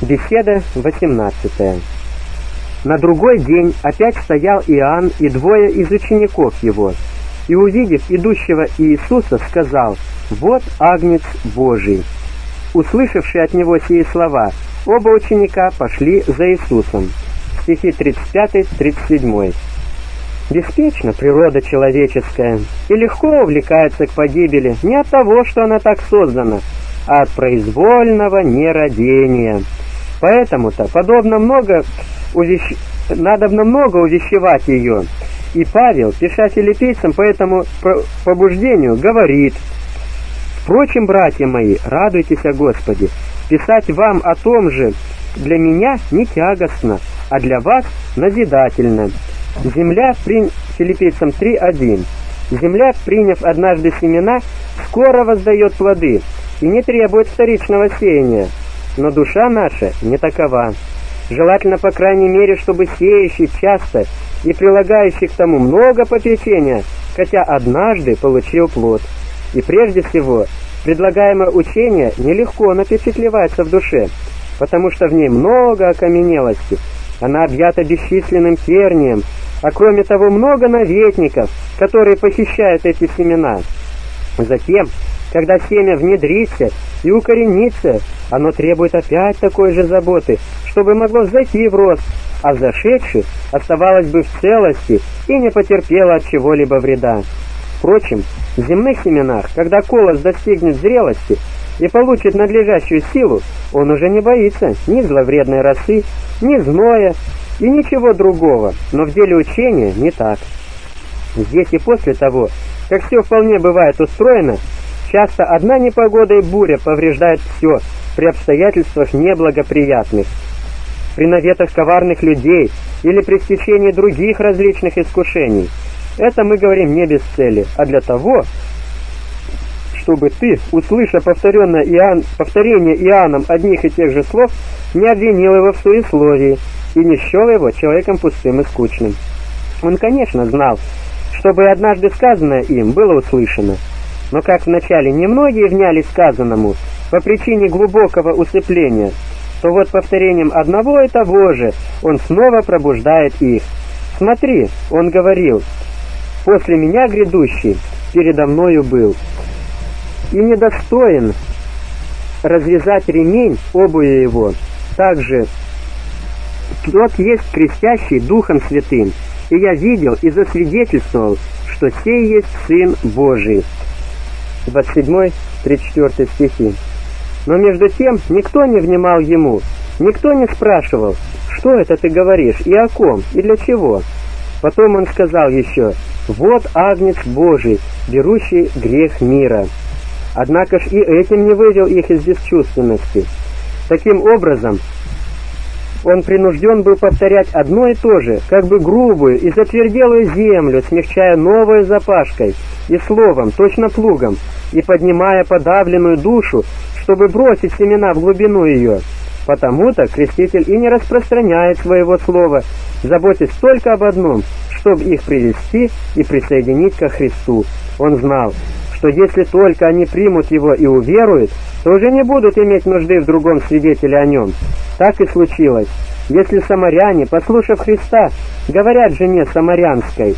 Беседа 18. На другой день опять стоял Иоанн и двое из учеников его, и, увидев идущего Иисуса, сказал: «Вот Агнец Божий». Услышавшие от него сии слова, оба ученика пошли за Иисусом. Стихи 35-37. Беспечна природа человеческая и легко увлекается к погибели не от того, что она так создана, а от произвольного нерадения. Поэтому-то надобно много увещевать ее. И Павел, пиша филиппийцам по этому побуждению, говорит: «Впрочем, братья мои, радуйтесь о Господе. Писать вам о том же для меня не тягостно, а для вас назидательно. Филиппийцам 3:1. Земля, приняв однажды семена, скоро воздает плоды и не требует вторичного сеяния. Но душа наша не такова. Желательно, по крайней мере, чтобы сеющий часто и прилагающий к тому много попечения, хотя однажды получил плод. И прежде всего, предлагаемое учение нелегко напечатлевается в душе, потому что в ней много окаменелости. Она объята бесчисленным тернием, а кроме того много наветников, которые похищают эти семена. Затем, когда семя внедрится и укоренится, оно требует опять такой же заботы, чтобы могло зайти в рост, а зашедшее оставалось бы в целости и не потерпело от чего-либо вреда. Впрочем, в земных семенах, когда колос достигнет зрелости и получит надлежащую силу, он уже не боится ни зловредной росы, ни зноя и ничего другого, но в деле учения не так. Здесь и после того, как все вполне бывает устроено, часто одна непогода и буря повреждают все при обстоятельствах неблагоприятных. При наветах коварных людей или при стечении других различных искушений. Это мы говорим не без цели, а для того, чтобы ты, услыша повторение Иоанном одних и тех же слов, не обвинил его в суесловии и не счел его человеком пустым и скучным. Он, конечно, знал, чтобы однажды сказанное им было услышано. Но как вначале немногие вняли сказанному по причине глубокого усыпления, то вот повторением одного и того же он снова пробуждает их. «Смотри, — он говорил, — после меня грядущий передо мною был, и недостоин развязать ремень обуви его. Также тот есть крестящий Духом Святым, и я видел и засвидетельствовал, что сей есть Сын Божий». 27-34 стихи. Но между тем никто не внимал ему, никто не спрашивал: «Что это ты говоришь, и о ком, и для чего?» Потом он сказал еще: «Вот Агнец Божий, берущий грех мира». Однако ж и этим не вывел их из бесчувственности. Таким образом, он принужден был повторять одно и то же, как бы грубую и затверделую землю, смягчая новой запашкой и словом, точно плугом, и поднимая подавленную душу, чтобы бросить семена в глубину ее. Потому-то креститель и не распространяет своего слова, заботясь только об одном, чтобы их привести и присоединить ко Христу. Он знал, что если только они примут его и уверуют, то уже не будут иметь нужды в другом свидетеле о нем. Так и случилось. Если самаряне, послушав Христа, говорят жене самарянской: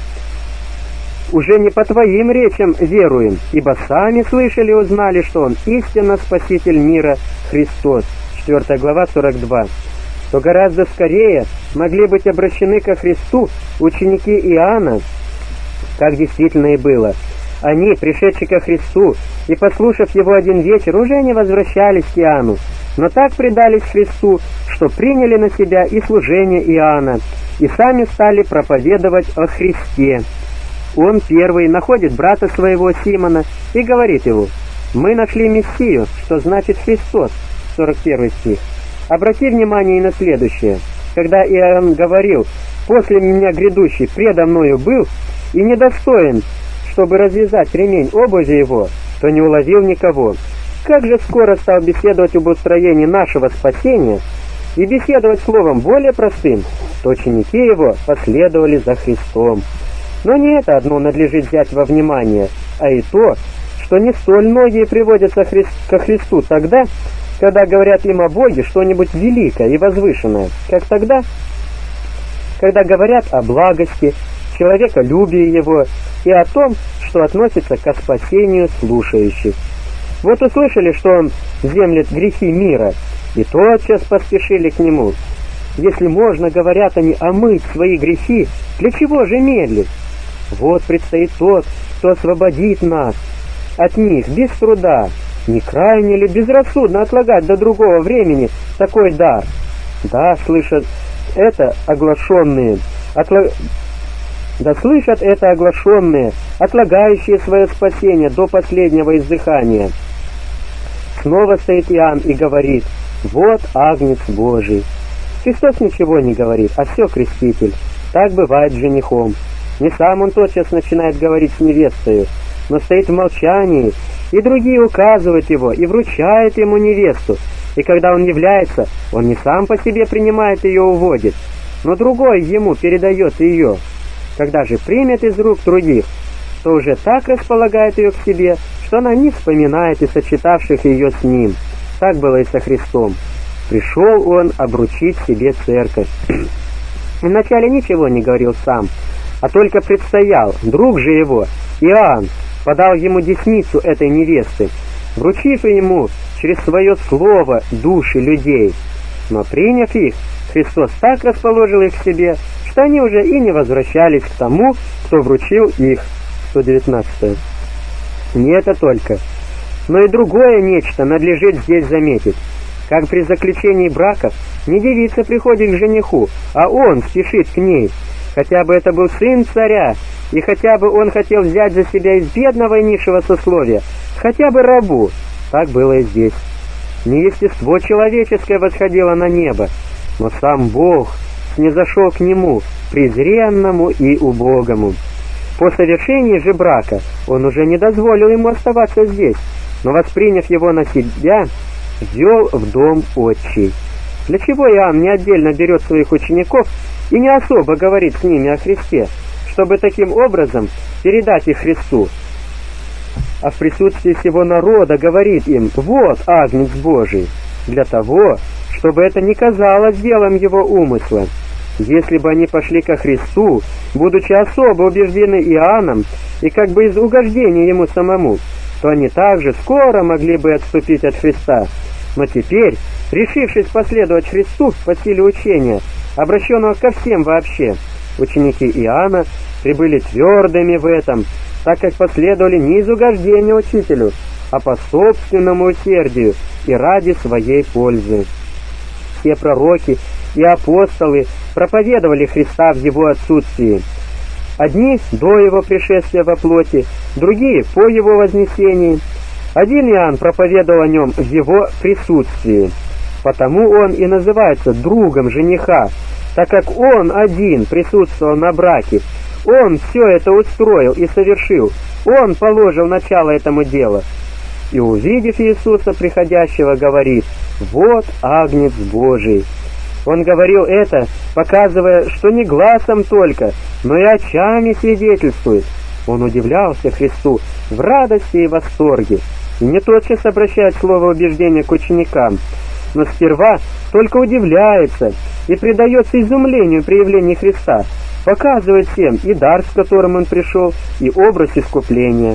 «Уже не по твоим речам веруем, ибо сами слышали и узнали, что Он истинно Спаситель мира Христос», 4 глава 42, то гораздо скорее могли быть обращены ко Христу ученики Иоанна, как действительно и было. Они, пришедшие ко Христу и послушав Его один вечер, уже не возвращались к Иоанну, но так предались Христу, что приняли на себя и служение Иоанна, и сами стали проповедовать о Христе. Он первый находит брата своего Симона и говорит ему: «Мы нашли Мессию», что значит Христос, 41 стих. Обрати внимание и на следующее. Когда Иоанн говорил: «После меня грядущий предо мною был и недостоин, чтобы развязать ремень обуви его», то не уловил никого. Как же скоро стал беседовать об устроении нашего спасения и беседовать словом более простым, то ученики его последовали за Христом. Но не это одно надлежит взять во внимание, а и то, что не столь многие приводятся ко Христу тогда, когда говорят им о Боге что-нибудь великое и возвышенное, как тогда, когда говорят о благости, человеколюбии Его и о том, что относится ко спасению слушающих. Вот услышали, что Он землет грехи мира, и тотчас поспешили к Нему. Если можно, говорят они, омыть свои грехи, для чего же медлить? Вот предстоит тот, кто освободит нас от них без труда. Не крайне ли безрассудно отлагать до другого времени такой дар? Да, слышат это оглашенные, отлагающие свое спасение до последнего издыхания. Снова стоит Иоанн и говорит: «Вот Агнец Божий». Христос ничего не говорит, а все Креститель. Так бывает с женихом. Не сам он тотчас начинает говорить с невестою, но стоит в молчании, и другие указывают его и вручают ему невесту. И когда он является, он не сам по себе принимает ее и уводит, но другой ему передает ее. Когда же примет из рук других, то уже так располагает ее к себе, что она не вспоминает и сочетавших ее с ним. Так было и со Христом. Пришел он обручить себе церковь. Вначале ничего не говорил сам, а только предстоял. Друг же его, Иоанн, подал ему десницу этой невесты, вручив ему через свое слово души людей. Но приняв их, Христос так расположил их к себе, что они уже и не возвращались к тому, кто вручил их. 119. Не это только, но и другое нечто надлежит здесь заметить. Как при заключении браков не девица приходит к жениху, а он спешит к ней, хотя бы это был сын царя, и хотя бы он хотел взять за себя из бедного и низшего сословия, хотя бы рабу. Так было и здесь. Не естество человеческое восходило на небо, но сам Бог снизошел к нему, презренному и убогому. По совершении же брака он уже не дозволил ему оставаться здесь, но, восприняв его на себя, ввел в дом отчий. Для чего Иоанн не отдельно берет своих учеников и не особо говорит с ними о Христе, чтобы таким образом передать их Христу, а в присутствии всего народа говорит им: «Вот Агнец Божий», для того, чтобы это не казалось делом его умысла. Если бы они пошли ко Христу, будучи особо убеждены Иоанном и как бы из угождения ему самому, то они также скоро могли бы отступить от Христа. Но теперь, решившись последовать Христу по силе учения, обращенного ко всем вообще, ученики Иоанна прибыли твердыми в этом, так как последовали не из угождения учителю, а по собственному усердию и ради своей пользы. Все пророки и апостолы проповедовали Христа в его отсутствии. Одни до его пришествия во плоти, другие по его вознесении. Один Иоанн проповедовал о нем в его присутствии. Потому он и называется другом жениха, так как он один присутствовал на браке. Он все это устроил и совершил. Он положил начало этому делу. И, увидев Иисуса приходящего, говорит: «Вот Агнец Божий». Он говорил это, показывая, что не глазом только, но и очами свидетельствует. Он удивлялся Христу в радости и восторге, и не тотчас обращает слово убеждения к ученикам, но сперва только удивляется и предается изумлению при явлении Христа, показывает всем и дар, с которым он пришел, и образ искупления.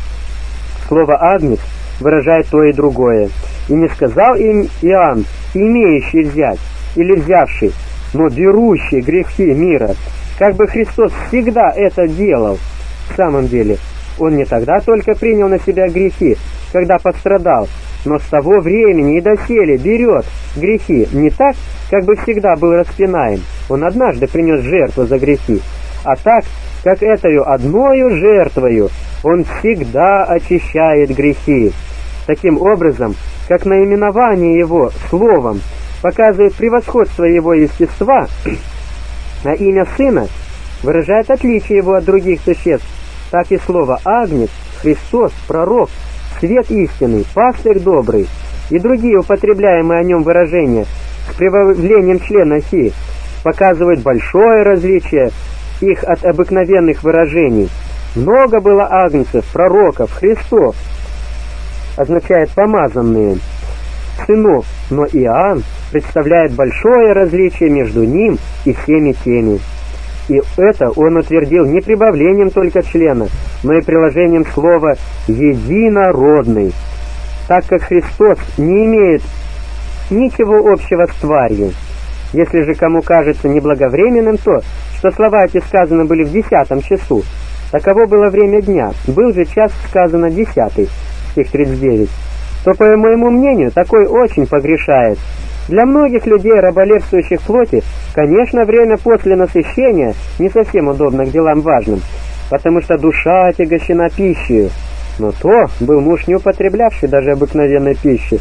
Слово «агнец» выражает то и другое. И не сказал им Иоанн, имеющий взять, или взявший, но берущий грехи мира, как бы Христос всегда это делал. В самом деле, он не тогда только принял на себя грехи, когда пострадал, но с того времени и доселе берет грехи не так, как бы всегда был распинаем. Он однажды принес жертву за грехи, а так, как этою одною жертвою он всегда очищает грехи. Таким образом, как наименование его словом показывает превосходство его естества, а имя Сына выражает отличие его от других существ, так и слово «Агнец», «Христос», «Пророк», «Свет истинный», «Пастырь добрый» и другие употребляемые о нем выражения с прибавлением члена «хи» показывают большое различие их от обыкновенных выражений. Много было агнцев, пророков, Христов, означает «помазанные». сынов, но Иоанн представляет большое различие между ним и всеми теми. И это он утвердил не прибавлением только члена, но и приложением слова «единородный», так как Христос не имеет ничего общего с тварью. Если же кому кажется неблаговременным то, что слова эти сказаны были в 10 часу, таково было время дня, был же час сказано 10, стих 39, то, по моему мнению, такой очень погрешает. Для многих людей, раболепствующих плоти, конечно, время после насыщения не совсем удобно к делам важным, потому что душа отягощена пищей. Но то был муж, не употреблявший даже обыкновенной пищи,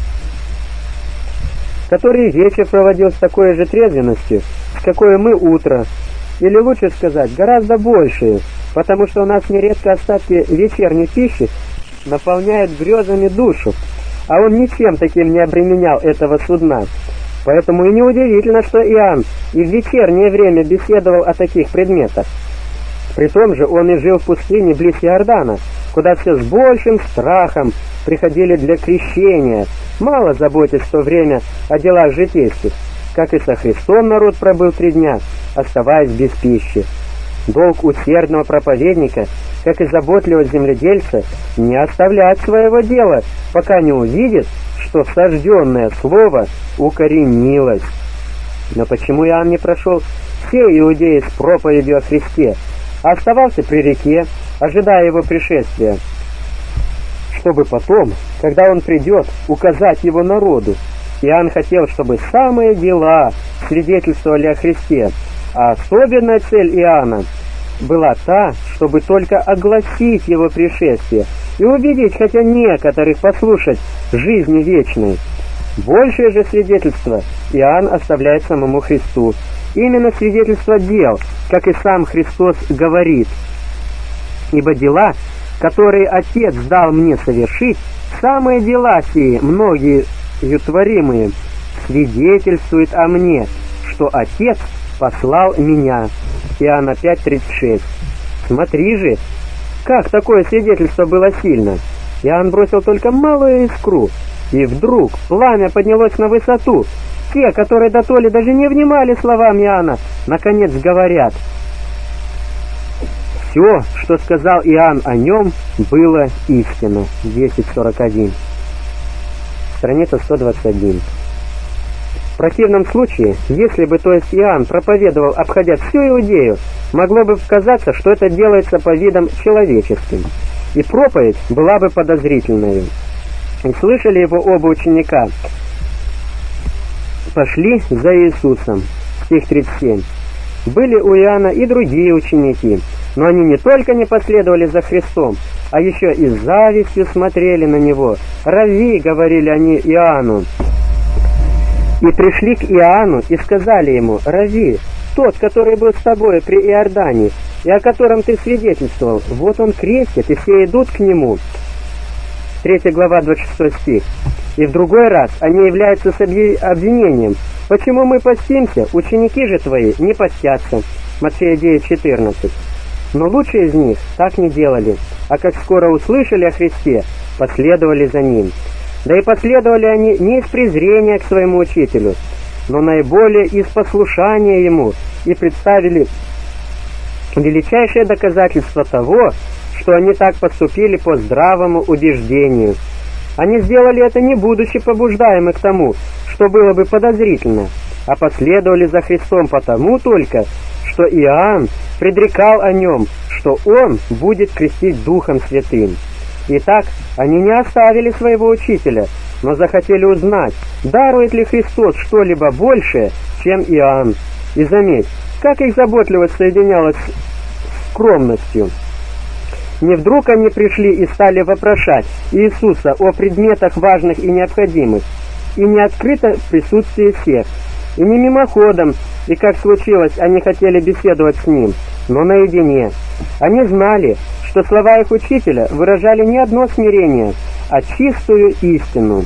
который вечер проводил с такой же трезвенностью, с какой мы утро, или лучше сказать, гораздо большее, потому что у нас нередко остатки вечерней пищи наполняют грезами душу, а он ничем таким не обременял этого судна. Поэтому и неудивительно, что Иоанн и в вечернее время беседовал о таких предметах. При том же он и жил в пустыне близ Иордана, куда все с большим страхом приходили для крещения, мало заботясь в то время о делах житейских, как и со Христом народ пробыл 3 дня, оставаясь без пищи. Долг усердного проповедника, как и заботливого земледельца, не оставлять своего дела, пока не увидит, что сожженное слово укоренилось. Но почему Иоанн не прошел все Иудеи с проповедью о Христе, а оставался при реке, ожидая его пришествия, чтобы потом, когда он придет, указать его народу? Иоанн хотел, чтобы самые дела свидетельствовали о Христе, а особенная цель Иоанна была та, чтобы только огласить его пришествие и убедить хотя некоторых послушать жизни вечной. Большее же свидетельство Иоанн оставляет самому Христу. Именно свидетельство дел, как и сам Христос говорит: «Ибо дела, которые Отец дал мне совершить, самые дела сии, многие творимые, свидетельствуют о мне, что Отец послал меня». Иоанна 5:36. Смотри же, как такое свидетельство было сильно. Иоанн бросил только малую искру, и вдруг пламя поднялось на высоту. Те, которые дотоле даже не внимали словам Иоанна, наконец говорят: «Все, что сказал Иоанн о нем, было истинно». 10:41. Страница 121. В противном случае, если бы, то есть Иоанн, проповедовал, обходя всю Иудею, могло бы показаться, что это делается по видам человеческим, и проповедь была бы подозрительной. И слышали его оба ученика, пошли за Иисусом. Стих 37. Были у Иоанна и другие ученики, но они не только не последовали за Христом, а еще и с завистью смотрели на него. «Рави», — говорили они Иоанну. И пришли к Иоанну и сказали ему: «Рави, тот, который был с тобой при Иордане, и о котором ты свидетельствовал, вот он крестит, и все идут к нему». 3 глава, 26 стих. И в другой раз они являются с обвинением: «Почему мы постимся? Ученики же твои не постятся». Матфея 9:14. Но лучшие из них так не делали, а как скоро услышали о Христе, последовали за ним. Да и последовали они не из презрения к своему учителю, но наиболее из послушания ему, и представили величайшее доказательство того, что они так поступили по здравому убеждению. Они сделали это, не будучи побуждаемы к тому, что было бы подозрительно, а последовали за Христом потому только, что Иоанн предрекал о нем, что он будет крестить Духом Святым. Итак, они не оставили своего учителя, но захотели узнать, дарует ли Христос что-либо большее, чем Иоанн. И заметь, как их заботливость соединялась с скромностью. Не вдруг они пришли и стали вопрошать Иисуса о предметах важных и необходимых, и не открыто в присутствии всех, и не мимоходом, и как случилось, они хотели беседовать с ним, но наедине. Они знали, что слова их учителя выражали не одно смирение, а чистую истину.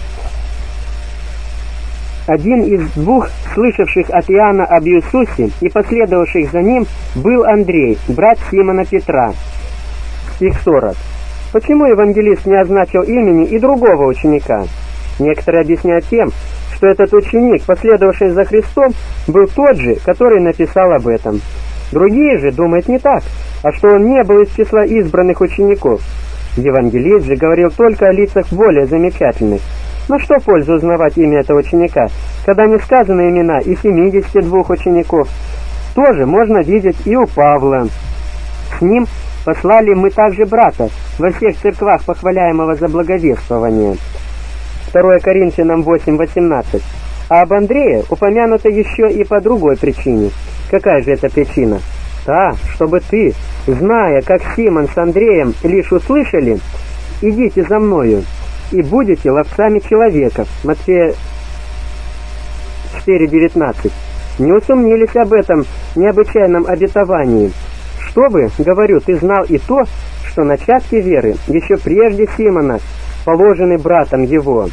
Один из двух, слышавших от Иоанна об Иисусе и последовавших за ним, был Андрей, брат Симона Петра. Стих 40. Почему евангелист не означил имени и другого ученика? Некоторые объясняют тем, что этот ученик, последовавший за Христом, был тот же, который написал об этом. Другие же думают не так, а что он не был из числа избранных учеников. Евангелист же говорил только о лицах более замечательных. Но что пользу узнавать имя этого ученика, когда не сказаны имена и 72 учеников? Тоже можно видеть и у Павла. С ним послали мы также брата во всех церквах, похваляемого за благовествование. 2 Коринфянам 8:18. А об Андрее упомянуто еще и по другой причине. Какая же это причина? Та, чтобы ты, зная, как Симон с Андреем лишь услышали, идите за мною, и будете ловцами человеков. Матфея 4:19. Не усомнились об этом необычайном обетовании. Чтобы, говорю, ты знал и то, что начатки веры еще прежде Симона положены братом его.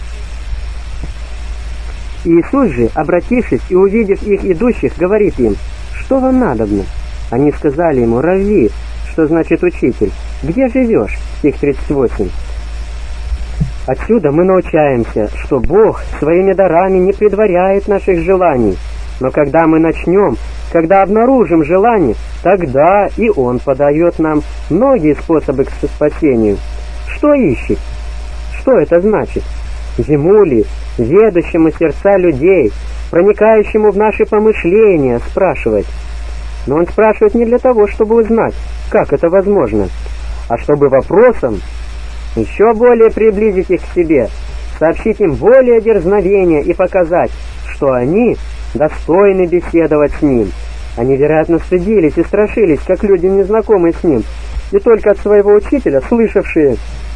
Иисус же, обратившись и увидев их идущих, говорит им: что вам надобно? Они сказали ему: Равви, что значит учитель, где живешь? Стих 38. Отсюда мы научаемся, что Бог своими дарами не предваряет наших желаний, но когда мы начнем, когда обнаружим желание, тогда и Он подает нам многие способы к спасению. Что ищет? Что это значит? Ему ли, ведущему сердца людей, проникающему в наши помышления, спрашивать? Но Он спрашивает не для того, чтобы узнать, как это возможно, а чтобы вопросом еще более приблизить их к себе, сообщить им более дерзновения и показать, что они достойны беседовать с Ним. Они, вероятно, стыдились и страшились, как люди, незнакомые с Ним, и только от своего учителя, слышавшие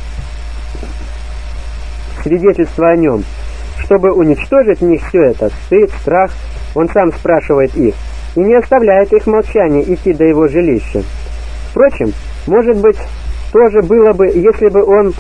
свидетельство о Нем. Чтобы уничтожить в них все это, стыд, страх, Он сам спрашивает их и не оставляет их молчания идти до Его жилища. Впрочем, может быть, тоже было бы, если бы Он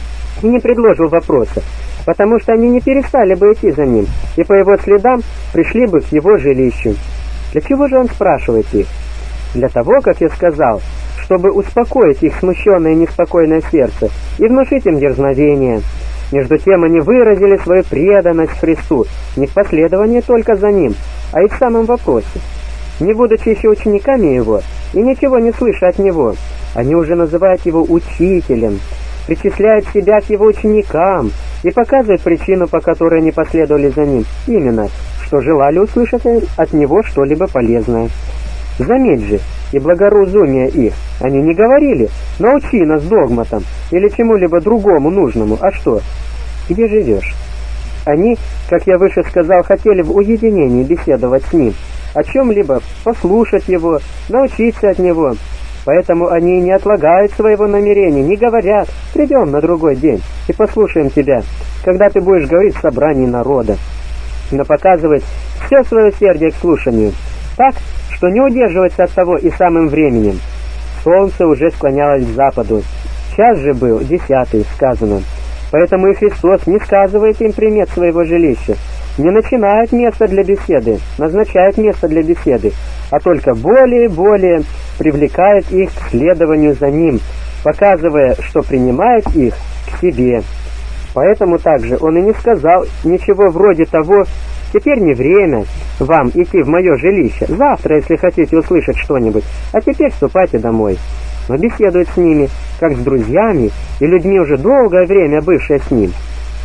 и не предложил вопроса, потому что они не перестали бы идти за Ним, и по Его следам пришли бы к Его жилищу. Для чего же Он спрашивает их? Для того, как я сказал, чтобы успокоить их смущенное и неспокойное сердце и внушить им дерзновение. Между тем они выразили свою преданность Христу не в последовании только за Ним, а и в самом вопросе. Не будучи еще учениками Его и ничего не слыша от Него, они уже называют Его учителем, причисляют себя к Его ученикам и показывают причину, по которой они последовали за Ним, именно, что желали услышать от Него что-либо полезное. Заметь же, и благоразумие их, они не говорили: научи нас догматам или чему-либо другому нужному, а что? Где живешь? Они, как я выше сказал, хотели в уединении беседовать с Ним, о чем-либо послушать Его, научиться от Него. Поэтому они не отлагают своего намерения, не говорят: придем на другой день и послушаем тебя, когда ты будешь говорить в собрании народа. Но показывает все свое усердие к слушанию, так, что не удерживается от того и самым временем. Солнце уже склонялось к западу, час же был 10, сказано. Поэтому и Христос не сказывает им примет своего жилища, не начинает место для беседы, назначает место для беседы, а только более и более привлекает их к следованию за Ним, показывая, что принимает их к себе. Поэтому также Он и не сказал ничего вроде того: теперь не время вам идти в мое жилище, завтра, если хотите услышать что-нибудь, а теперь ступайте домой. Но беседует с ними, как с друзьями и людьми, уже долгое время бывшие с Ним.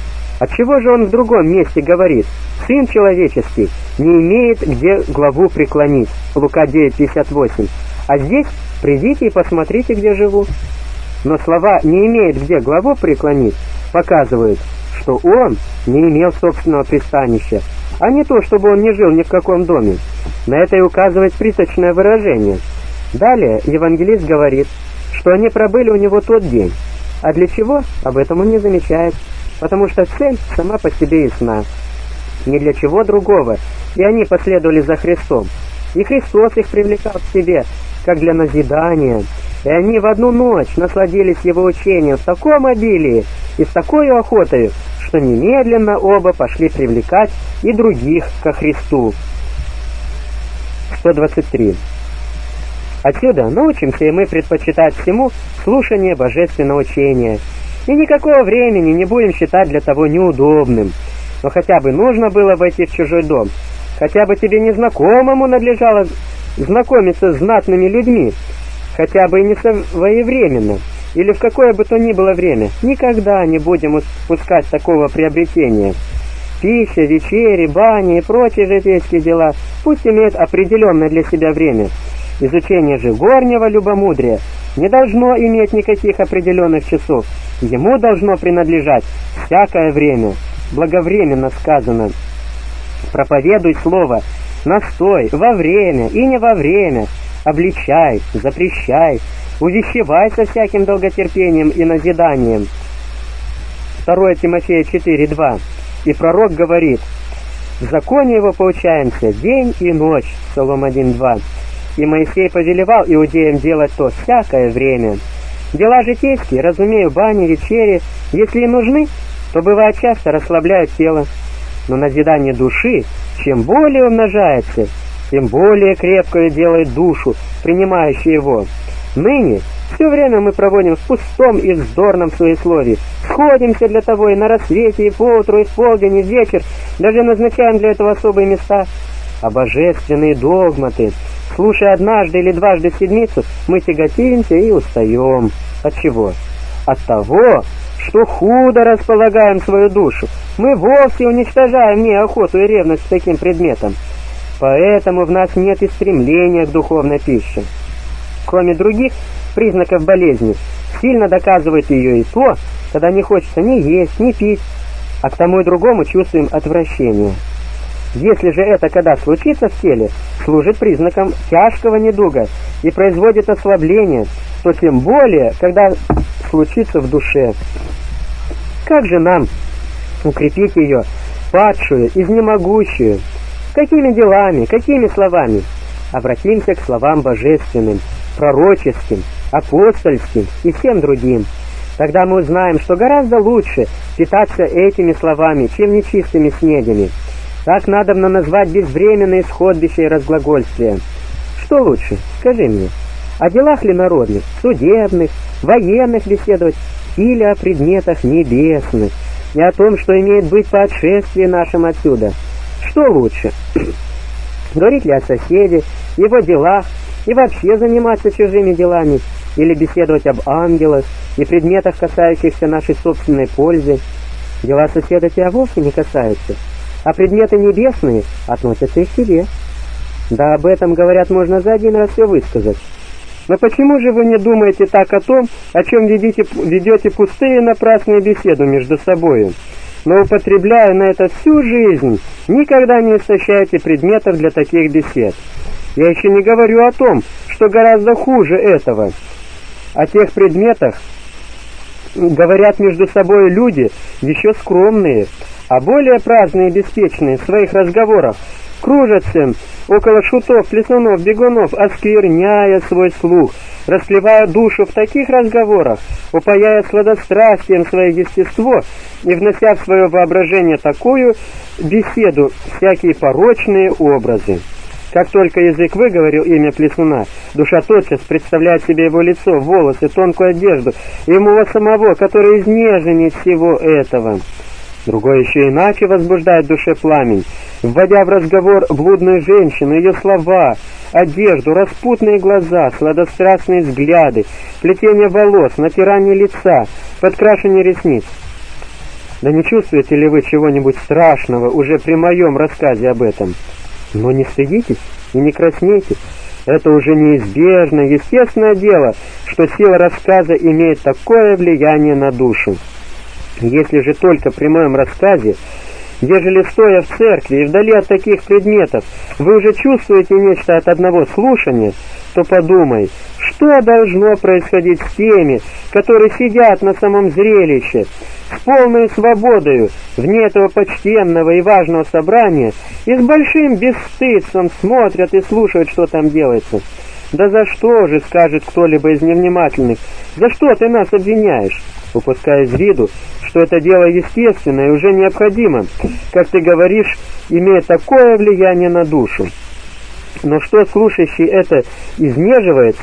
Отчего же Он в другом месте говорит: Сын человеческий не имеет где главу преклонить, Лука 9:58, а здесь: придите и посмотрите, где живу. Но слова «не имеет где главу преклонить» показывают, что Он не имел собственного пристанища, а не то, чтобы Он не жил ни в каком доме. На это и указывает приточное выражение. Далее евангелист говорит, что они пробыли у Него тот день. А для чего? Об этом он не замечает, потому что цель сама по себе ясна. Ни для чего другого, и они последовали за Христом. И Христос их привлекал к себе, как для назидания. И они в одну ночь насладились Его учением в таком обилии и с такой охотой, что немедленно оба пошли привлекать и других ко Христу. 123. Отсюда научимся и мы предпочитать всему слушание божественного учения, и никакого времени не будем считать для того неудобным. Но хотя бы нужно было войти в чужой дом, хотя бы тебе незнакомому надлежало знакомиться с знатными людьми, хотя бы и не своевременно, или в какое бы то ни было время, никогда не будем упускать такого приобретения. Пища, вечери, бани и прочие житейские дела пусть имеют определенное для себя время. Изучение же горнего любомудрия не должно иметь никаких определенных часов. Ему должно принадлежать всякое время. Благовременно сказано: проповедуй слово, настой во время и не во время, обличай, запрещай, увещевай со всяким долготерпением и назиданием. 2 Тимофея 4:2. И пророк говорит: в законе его поучаемся день и ночь. Псалом 1:2. И Моисей повелевал иудеям делать то всякое время. Дела житейские, разумею, бани, вечери, если и нужны, то бывает часто расслабляют тело. Но назидание души, чем более умножается, тем более крепкое делает душу, принимающую его. Ныне все время мы проводим в пустом и вздорном своесловии. Сходимся для того и на рассвете, и поутру, и в полдень, и в вечер, даже назначаем для этого особые места. А божественные догматы, слушая однажды или дважды в седмицу, мы тяготеемся и устаем. От чего? От того, что худо располагаем свою душу. Мы вовсе уничтожаем в ней охоту и ревность к таким предметам. Поэтому в нас нет и стремления к духовной пище. Кроме других признаков болезни, сильно доказывает ее и то, когда не хочется ни есть, ни пить, а к тому и другому чувствуем отвращение. Если же это когда случится в теле, служит признаком тяжкого недуга и производит ослабление, то тем более, когда случится в душе. Как же нам укрепить ее, падшую, изнемогущую? Какими делами, какими словами? Обратимся к словам божественным, пророческим, апостольским и всем другим. Тогда мы узнаем, что гораздо лучше питаться этими словами, чем нечистыми снедями. Так надобно назвать безвременные сходбища и разглагольствия. Что лучше, скажи мне, о делах ли народных, судебных, военных беседовать, или о предметах небесных, и о том, что имеет быть по отшествии нашим отсюда? Что лучше? Говорить ли о соседе, его делах, и вообще заниматься чужими делами, или беседовать об ангелах и предметах, касающихся нашей собственной пользы? Дела соседа тебя вовсе не касаются, а предметы небесные относятся и к тебе. Да об этом, говорят, можно за один раз все высказать. Но почему же вы не думаете так о том, о чем ведете пустые напрасные беседы между собою? Но, употребляя на это всю жизнь, никогда не истощаете предметов для таких бесед. Я еще не говорю о том, что гораздо хуже этого. О тех предметах говорят между собой люди, еще скромные, а более праздные и беспечные в своих разговорах кружатся около шутов, плесунов, бегунов, оскверняя свой слух, расливая душу в таких разговорах, упаяя сладострастием свое естество и внося в свое воображение такую беседу всякие порочные образы. Как только язык выговорил имя плесуна, душа тотчас представляет себе его лицо, волосы, тонкую одежду, и его самого, который изнеженнее всего этого. Другой еще иначе возбуждает в душе пламень, вводя в разговор блудную женщину, ее слова, одежду, распутные глаза, сладострастные взгляды, плетение волос, натирание лица, подкрашивание ресниц. Да не чувствуете ли вы чего-нибудь страшного уже при моем рассказе об этом? Но не стыдитесь и не краснейте. Это уже неизбежно, естественное дело, что сила рассказа имеет такое влияние на душу. Если же только при моем рассказе, ежели стоя в церкви и вдали от таких предметов, вы уже чувствуете нечто от одного слушания, то подумай, что должно происходить с теми, которые сидят на самом зрелище, с полной свободою, вне этого почтенного и важного собрания, и с большим бесстыдством смотрят и слушают, что там делается. Да за что же, скажет кто-либо из невнимательных, за что ты нас обвиняешь? Упуская из виду, что это дело естественное и уже необходимо, как ты говоришь, имеет такое влияние на душу. Но что слушающий это изнеживается,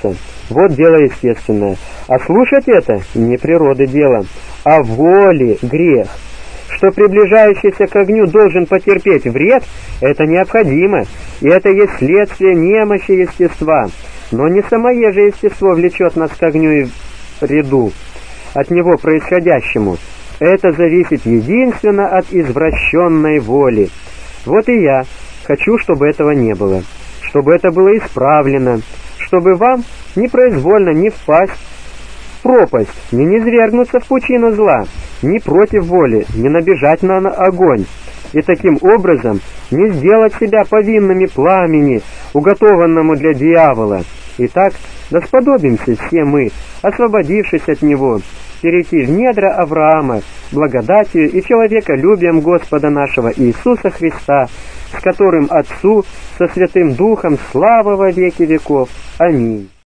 Вот дело естественное. А слушать это не природы дело, а воли грех. Что приближающийся к огню должен потерпеть вред, это необходимо, и это есть следствие немощи естества. Но не самое же естество влечет нас к огню и вреду, от него происходящему. Это зависит единственно от извращенной воли. Вот и я хочу, чтобы этого не было, чтобы это было исправлено, чтобы вам непроизвольно не впасть в пропасть, не низвергнуться в пучину зла, не против воли, не набежать на огонь, и таким образом не сделать себя повинными пламени, уготованному для дьявола. Итак, да сподобимся все мы, освободившись от него, перейти в недра Авраама, благодатью и человеколюбием Господа нашего Иисуса Христа, с которым Отцу со Святым Духом слава во веки веков. Аминь.